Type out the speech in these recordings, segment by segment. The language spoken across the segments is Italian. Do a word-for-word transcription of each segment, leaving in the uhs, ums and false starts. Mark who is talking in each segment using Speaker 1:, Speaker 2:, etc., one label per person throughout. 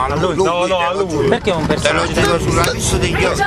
Speaker 1: a lui.
Speaker 2: No, no, a lui.
Speaker 1: Perché è un personaggio?
Speaker 3: Te lo giuro sulla vista degli occhi.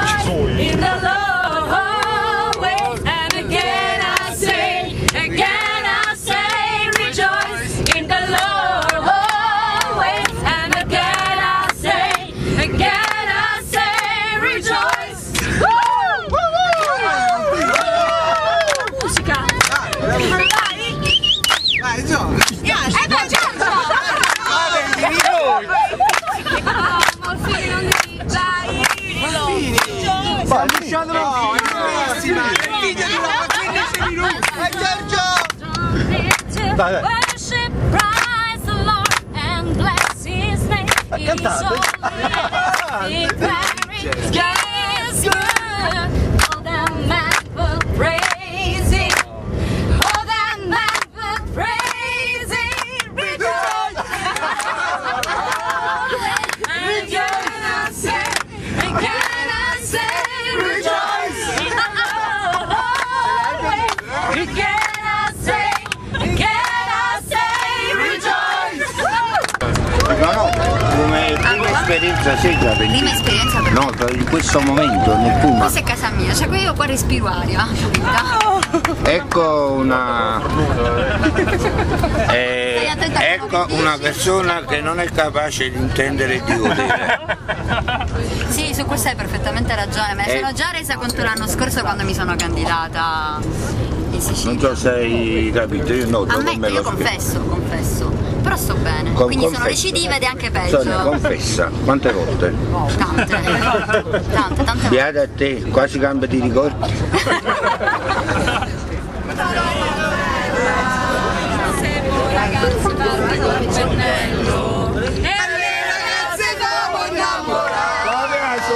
Speaker 1: Vai, vai. Cantate?
Speaker 3: No, no, come prima esperienza seria per
Speaker 4: Prima esperienza per
Speaker 3: no, in questo momento nel Puma.
Speaker 4: Questa è casa mia, cioè io qua respiro aria.
Speaker 3: Ecco una eh, ecco una persona che non è capace di intendere e di godere.
Speaker 4: Sì, su questo hai perfettamente ragione, me ne sono già resa conto l'anno scorso quando mi sono candidata in Sicilia.
Speaker 3: Non so se hai capito, io no,
Speaker 4: Ammetto, io confesso, confesso, però sto bene,
Speaker 3: Con,
Speaker 4: quindi
Speaker 3: confessa.
Speaker 4: sono recidiva ed è anche peggio.
Speaker 3: Sonia, confessa, quante volte?
Speaker 4: Tante, tante, tante
Speaker 3: Beata a te, quasi cambia di ricordi.
Speaker 4: ragazzi, parlo di Gennello.
Speaker 5: E le ragazze dopo innamorare,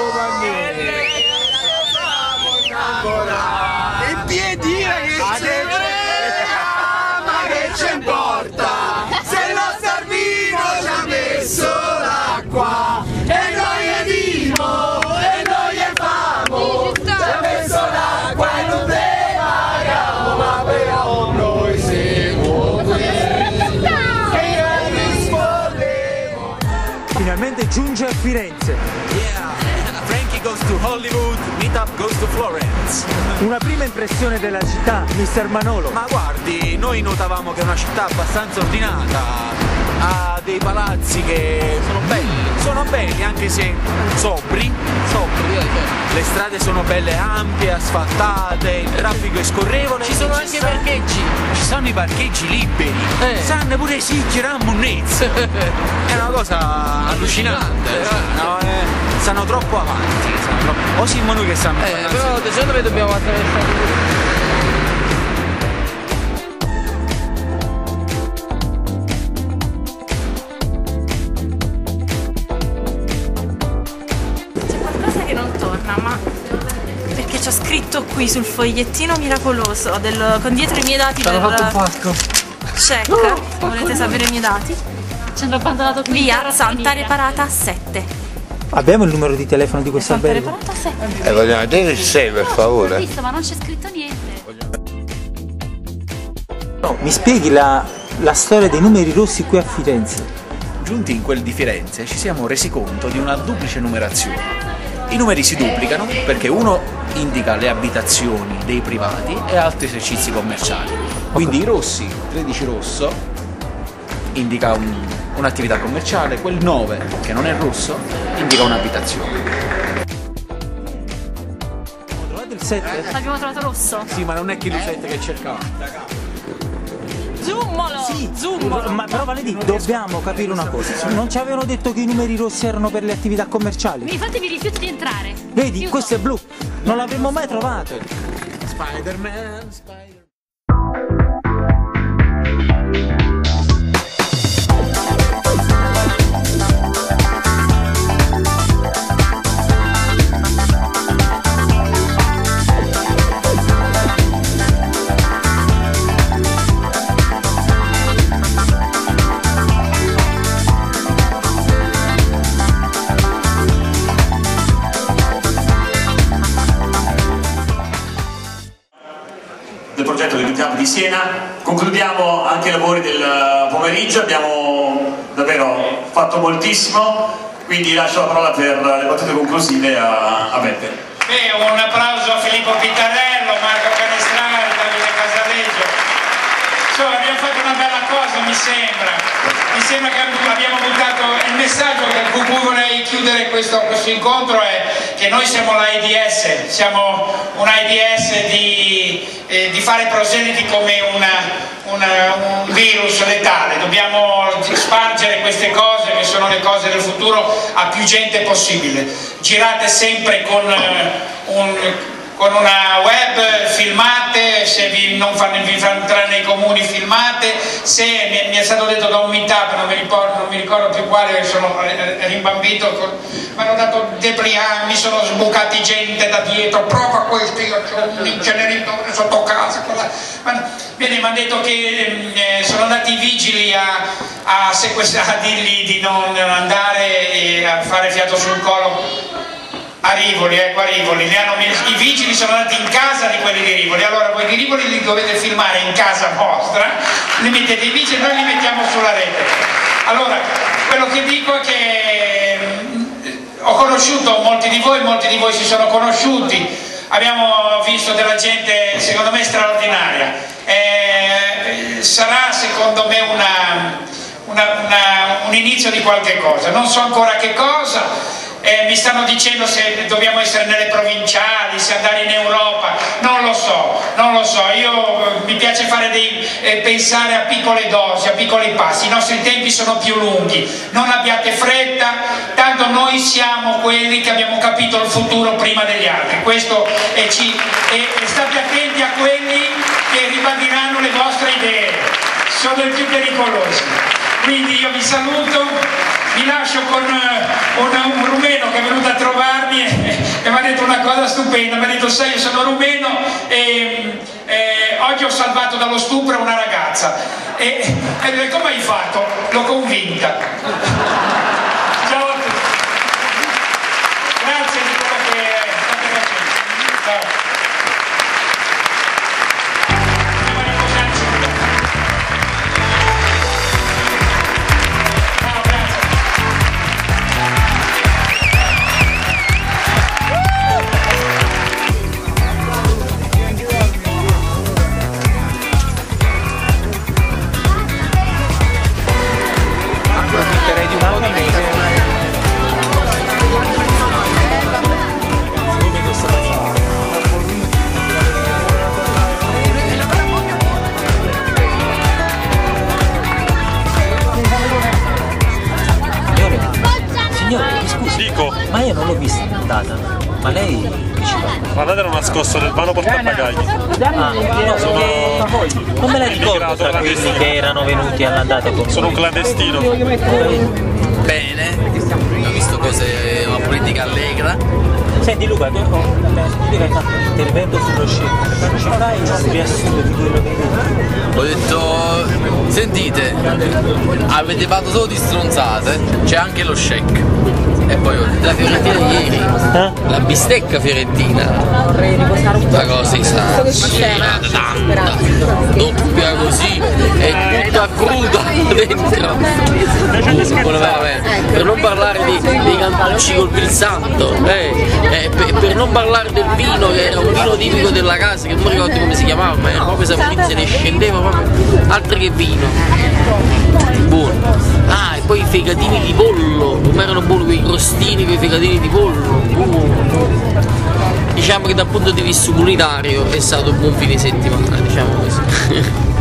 Speaker 5: in piedi che ma che ci importa se il nostro Arvino ci ha messo l'acqua e noi è vivo e noi è famo, ci ha messo l'acqua e non te paghiamo, ma però noi siamo qui e io rispondevo.
Speaker 1: Finalmente giunge a Firenze.
Speaker 6: Yeah, Frankie goes to Hollywood, Meetup goes to Florence.
Speaker 1: Una prima impressione della città, mister Manolo.
Speaker 6: Ma guardi, noi notavamo che è una città abbastanza ordinata, ha dei palazzi che sono belli, sono belli anche se sobri, sobri, le strade sono belle ampie, asfaltate, il traffico è scorrevole. Ci sono anche i parcheggi, ci sono i parcheggi liberi, eh. sanno pure sì, girare munnezza. È una cosa allucinante, no, eh, stanno troppo avanti, stanno troppo... o siamo noi che stanno
Speaker 7: eh, però secondo me dobbiamo attraversare.
Speaker 8: C'ho scritto qui sul fogliettino miracoloso del, con dietro i miei dati per check. Uh, volete sapere i miei dati?
Speaker 9: Ci hanno abbandonato qui
Speaker 8: via Santa Reparata sette.
Speaker 1: Abbiamo il numero di telefono di questo
Speaker 9: Santa
Speaker 1: albergo?
Speaker 9: Reparata sette.
Speaker 3: Eh, vogliamo vedere il sei per favore.
Speaker 9: Ho visto, ma non c'è scritto niente.
Speaker 1: No, mi spieghi la, la storia dei numeri rossi qui a Firenze?
Speaker 6: Giunti in quel di Firenze ci siamo resi conto di una duplice numerazione. I numeri si duplicano perché uno indica le abitazioni dei privati e altri esercizi commerciali. Quindi i rossi, tredici rosso, indica un, un'attività commerciale, quel nove, che non è rosso, indica un'abitazione.
Speaker 1: Abbiamo trovato il sette?
Speaker 9: Abbiamo trovato rosso?
Speaker 6: Sì, ma non è Chiru sette che cercava.
Speaker 9: Zoomolo!
Speaker 1: Sì,
Speaker 9: zoomolo!
Speaker 1: Ma però vale di, dobbiamo capire una cosa. Non ci avevano detto che i numeri rossi erano per le attività commerciali?
Speaker 9: Infatti mi rifiuto di entrare.
Speaker 1: Vedi,
Speaker 9: Rifiuto.
Speaker 1: questo è blu. Non l'avremmo mai trovato.
Speaker 6: Spider-Man, Spider-Man.
Speaker 10: del progetto del Club di Siena. Concludiamo anche i lavori del pomeriggio, abbiamo davvero fatto moltissimo. quindi lascio la parola per le battute conclusive a, a Beppe.
Speaker 2: Beh, un applauso a Filippo Pittarello, Marco Canestrari, Davide Casaleggio. Insomma, abbiamo fatto una bella cosa, mi sembra. Mi sembra che abbiamo buttato il messaggio con cui vorrei chiudere questo, questo incontro è che noi siamo l'AIDS, siamo un AIDS di, eh, di fare proseliti come una, una, un virus letale. Dobbiamo spargere queste cose che sono le cose del futuro a più gente possibile. Girate sempre con eh, un con una web, filmate, se vi non fanno, vi fanno entrare nei comuni filmate, se mi, mi è stato detto da un meetup, non mi ricordo, non mi ricordo più quale, sono rimbambito, mi hanno dato depliant, mi sono sbucati gente da dietro, prova questo, io ho un inceneritore sotto casa, quella... Bene, mi hanno detto che eh, sono andati i vigili a, a sequestrare, a dirgli di non andare e a fare fiato sul collo. A Rivoli, ecco a Rivoli, li hanno, i vigili sono andati in casa di quelli di Rivoli, allora voi di Rivoli li dovete filmare in casa vostra, li mettete i vigili e noi li mettiamo sulla rete. Allora, quello che dico è che ho conosciuto molti di voi, molti di voi si sono conosciuti, abbiamo visto della gente secondo me straordinaria, eh, sarà secondo me una, una, una, un inizio di qualche cosa, non so ancora che cosa. Eh, mi stanno dicendo se dobbiamo essere nelle provinciali, se andare in Europa, non lo so, non lo so, io mi piace fare dei, eh, pensare a piccole dosi, a piccoli passi, i nostri tempi sono più lunghi, non abbiate fretta, tanto noi siamo quelli che abbiamo capito il futuro prima degli altri, questo e, ci, e, e state attenti a quelli che ribadiranno le vostre idee, sono i più pericolosi, quindi io vi saluto. Vi lascio con uh, una, un rumeno che è venuto a trovarmi e, e mi ha detto una cosa stupenda, mi ha detto sai io sono rumeno e eh, oggi ho salvato dallo stupro una ragazza e, e come hai fatto? L'ho convinta. Ciao a tutti. Grazie di quello che state facendo. Ciao.
Speaker 1: Ma io non l'ho vista andata, ma lei dice
Speaker 11: guardate era nascosto nel vano portapagagli.
Speaker 1: Ah, no, sono... non me la ricordo tra quelli che erano venuti all'andata con
Speaker 11: sono un clandestino.
Speaker 7: Bene, ho visto cose, una politica allegra.
Speaker 1: Senti Luca, tu hai fatto un intervento sullo scemo, ci fai un riassunto di quello che hai detto?
Speaker 7: Ho detto, sentite, avete fatto solo di stronzate, c'è anche lo shake. E poi la Fiorentina di ieri, eh? La bistecca fiorentina, tutta così sana, tanta, doppia così, e tutta cruda dentro. Buono veramente. Per non parlare di, dei cantucci col Pil Santo, eh, eh, per, per non parlare del vino, che era un vino tipico della casa, che non mi ricordo come si chiamava, ma era proprio saporito, se ne scendeva proprio, altro che vino. Buono. Ah, e poi i fegatini di pollo, come erano buoni quei crostini con i fegatini di pollo. Buono. Diciamo che dal punto di vista comunitario è stato un buon fine settimana, diciamo così.